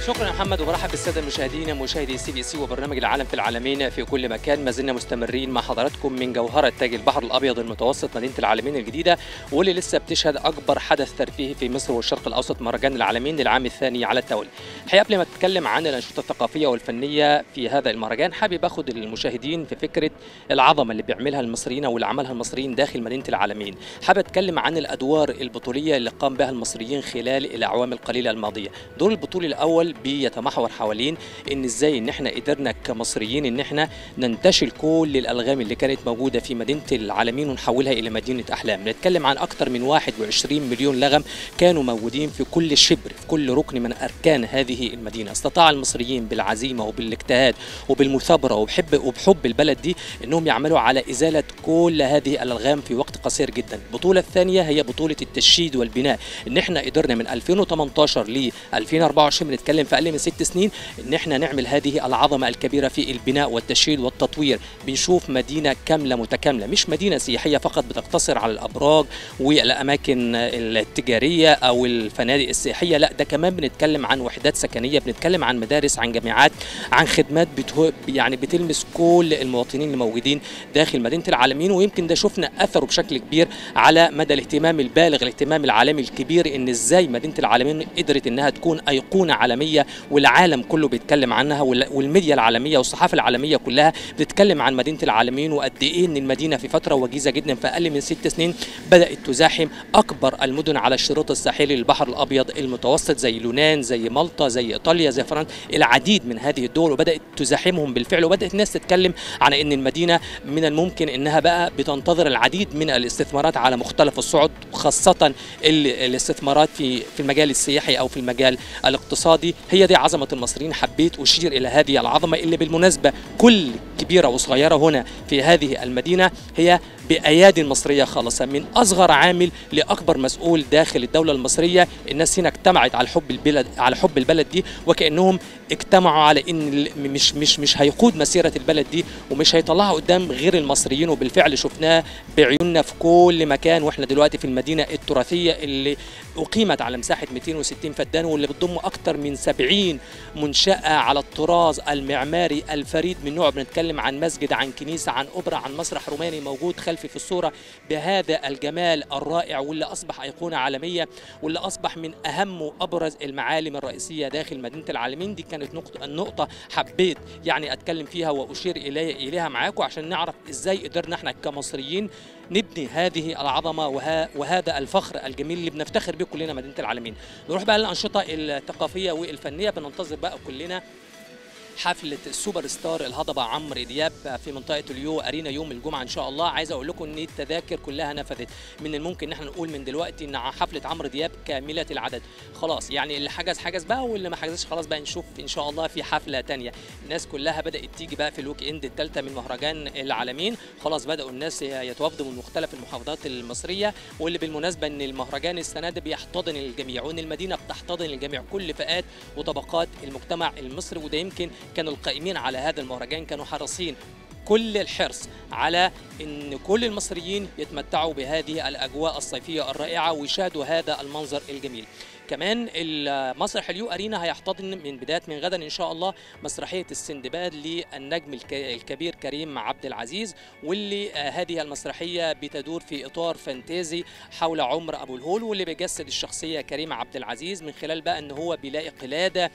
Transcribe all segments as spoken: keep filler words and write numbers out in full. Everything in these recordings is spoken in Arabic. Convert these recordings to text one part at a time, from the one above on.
شكرا يا محمد، وبرحب بالساده المشاهدين مشاهدي سي بي سي وبرنامج العالم في العالمين في كل مكان. ما زلنا مستمرين مع حضراتكم من جوهره تاج البحر الابيض المتوسط مدينه العالمين الجديده، واللي لسه بتشهد اكبر حدث ترفيهي في مصر والشرق الاوسط، مهرجان العالمين للعام الثاني على التوالي. الحقيقه قبل ما اتكلم عن الانشطه الثقافيه والفنيه في هذا المهرجان، حابب اخد المشاهدين في فكره العظمه اللي بيعملها المصريين واللي عملها المصريين داخل مدينه العالمين. حابب اتكلم عن الادوار البطوليه اللي قام بها المصريين خلال الاعوام القليله الماضيه. دور البطولي الاول بيتمحور حوالين ان ازاي ان احنا قدرنا كمصريين ان احنا ننتشل كل الالغام اللي كانت موجوده في مدينه العالمين ونحولها الى مدينه احلام. نتكلم عن اكثر من واحد وعشرين مليون لغم كانوا موجودين في كل شبر، في كل ركن من اركان هذه المدينه. استطاع المصريين بالعزيمه وبالاجتهاد وبالمثابره وبحب وبحب البلد دي انهم يعملوا على ازاله كل هذه الالغام في وقت قصير جدا. البطوله الثانيه هي بطوله التشييد والبناء، ان احنا قدرنا من ألفين وثمانية عشر ل ألفين وأربعة وعشرين، بنتكلم في اقل من ست سنين، ان احنا نعمل هذه العظمه الكبيره في البناء والتشييد والتطوير. بنشوف مدينه كامله متكامله، مش مدينه سياحيه فقط بتقتصر على الابراج والاماكن التجاريه او الفنادق السياحيه، لا ده كمان بنتكلم عن وحدات سكنيه، بنتكلم عن مدارس، عن جامعات، عن خدمات بتو... يعني بتلمس كل المواطنين اللي موجودين داخل مدينه العالمين. ويمكن ده شفنا اثره بشكل كبير على مدى الاهتمام البالغ، الاهتمام العالمي الكبير، ان ازاي مدينه العالمين قدرت انها تكون ايقونه عالميه والعالم كله بيتكلم عنها، والميديا العالميه والصحافه العالميه كلها بتتكلم عن مدينه العالمين، وقد ايه ان المدينه في فتره وجيزه جدا في اقل من ست سنين بدات تزاحم اكبر المدن على الشريط الساحلي للبحر الابيض المتوسط، زي اليونان، زي مالطا، زي ايطاليا، زي فرنسا، العديد من هذه الدول، وبدات تزاحمهم بالفعل. وبدات الناس تتكلم عن ان المدينه من الممكن انها بقى بتنتظر العديد من الاستثمارات على مختلف الصعد، خاصه الاستثمارات في في المجال السياحي او في المجال الاقتصادي. هي دي عظمه المصريين. حبيت اشير الى هذه العظمه اللي بالمناسبه كل كبيره وصغيره هنا في هذه المدينه هي بايادي مصريه خالصه، من اصغر عامل لاكبر مسؤول داخل الدوله المصريه. الناس هنا اجتمعت على حب البلد، على حب البلد دي، وكانهم اجتمعوا على ان مش مش مش هيقود مسيره البلد دي ومش هيطلعها قدام غير المصريين. وبالفعل شفناه بعيوننا في كل مكان، واحنا دلوقتي في المدينه التراثيه اللي اقيمت على مساحه مئتين وستين فدان، واللي بتضم اكثر من سبعين منشاه على الطراز المعماري الفريد من نوعه. بنتكلم عن مسجد، عن كنيسه، عن اوبرا، عن مسرح روماني موجود خلفي في الصوره بهذا الجمال الرائع، واللي اصبح ايقونه عالميه، واللي اصبح من اهم وابرز المعالم الرئيسيه داخل مدينه العالمين. دي كانت نقطه النقطه حبيت يعني اتكلم فيها واشير الي اليها معاكم عشان نعرف ازاي قدرنا احنا كمصريين نبني هذه العظمه وها وهذا الفخر الجميل اللي بنفتخر به كلنا مدينه العالمين. نروح بقى للانشطه الثقافيه والفنيه. بننتظر بقى كلنا حفله السوبر ستار الهضبه عمرو دياب في منطقه اليو ارينا يوم الجمعه ان شاء الله. عايز اقول لكم ان التذاكر كلها نفذت. من الممكن ان احنا نقول من دلوقتي ان حفله عمرو دياب كامله العدد خلاص، يعني اللي حجز حجز بقى، واللي ما حجزش خلاص بقى نشوف ان شاء الله في حفله ثانيه. الناس كلها بدات تيجي بقى في الويك اند الثالثه من مهرجان العالمين، خلاص بداوا الناس يتوافدوا من مختلف المحافظات المصريه، واللي بالمناسبه ان المهرجان السنه ده بيحتضن الجميع، وان المدينه بتحتضن الجميع، كل فئات وطبقات المجتمع المصري. وده يمكن كانوا القائمين على هذا المهرجان كانوا حريصين كل الحرص على ان كل المصريين يتمتعوا بهذه الاجواء الصيفيه الرائعه ويشاهدوا هذا المنظر الجميل. كمان المسرح اليو ارينا هيحتضن من بدايه من غدا ان شاء الله مسرحيه السندباد للنجم الكبير كريم عبد العزيز، واللي هذه المسرحيه بتدور في اطار فانتازي حول عمر ابو الهول، واللي بيجسد الشخصيه كريم عبد العزيز من خلال بقى ان هو بيلاقي قلاده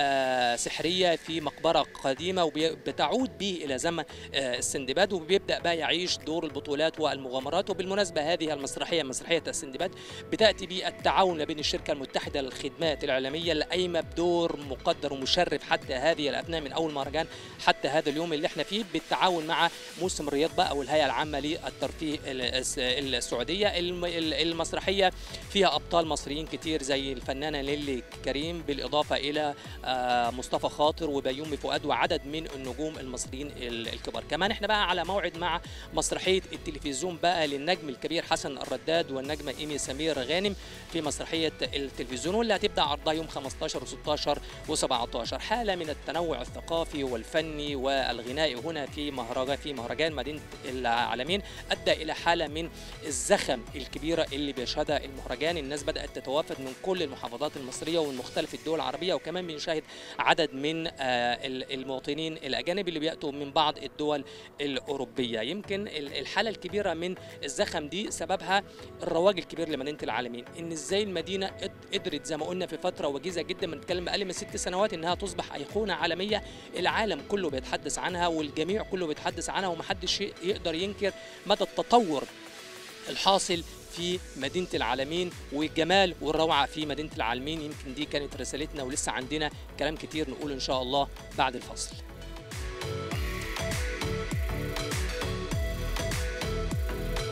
سحريه في مقبره قديمه وبتعود به الى زمن السندباد، وبيبدا بقى يعيش دور البطولات والمغامرات. وبالمناسبه هذه المسرحيه مسرحيه السندباد بتاتي بالتعاون بين الشركه المتحده للخدمات الإعلامية اللي قايمة بدور مقدر ومشرف حتى هذه الأثناء من أول مهرجان حتى هذا اليوم اللي احنا فيه، بالتعاون مع موسم الرياض بقى أو الهيئة العامة للترفيه السعودية. المسرحية فيها أبطال مصريين كتير زي الفنانة ليلي كريم، بالإضافة إلى مصطفى خاطر وبيومي فؤاد وعدد من النجوم المصريين الكبار. كمان احنا بقى على موعد مع مسرحية التلفزيون بقى للنجم الكبير حسن الرداد والنجمة إيمي سمير غانم في مسرحية التلفزيون التلفزيون، واللي هتبدا عرضها يوم خمستاشر وستاشر وسبعتاشر. حاله من التنوع الثقافي والفني والغنائي هنا في مهرجان في مهرجان مدينه العالمين ادى الى حاله من الزخم الكبيره اللي بيشهدها المهرجان. الناس بدات تتوافد من كل المحافظات المصريه ومن مختلف الدول العربيه، وكمان بنشاهد عدد من المواطنين الاجانب اللي بياتوا من بعض الدول الاوروبيه. يمكن الحاله الكبيره من الزخم دي سببها الرواج الكبير لمدينه العالمين، ان ازاي المدينه قدرت زي ما قلنا في فتره وجيزه جدا، بنتكلم اقل من ست سنوات، انها تصبح ايقونه عالميه العالم كله بيتحدث عنها والجميع كله بيتحدث عنها، ومحدش يقدر ينكر مدى التطور الحاصل في مدينة العالمين والجمال والروعة في مدينة العالمين. يمكن دي كانت رسالتنا، ولسه عندنا كلام كتير نقول إن شاء الله بعد الفصل.